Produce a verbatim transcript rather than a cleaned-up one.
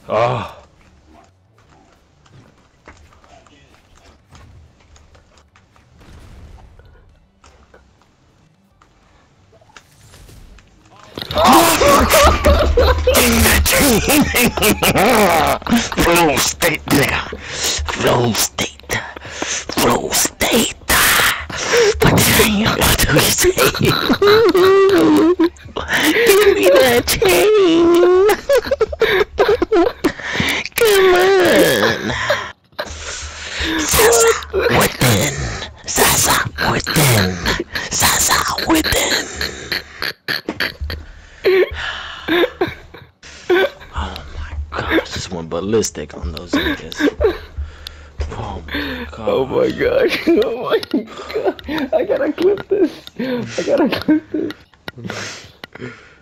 Oh. Flow state, nigga. Flow state. Flow state. What do you say? Give me that chain. Come on. Sasa within. Sasa within. Sasa within. Oh my gosh, just went ballistic on those niggas. Oh my god. Oh my gosh. Oh my god. I gotta clip this. I gotta clip this.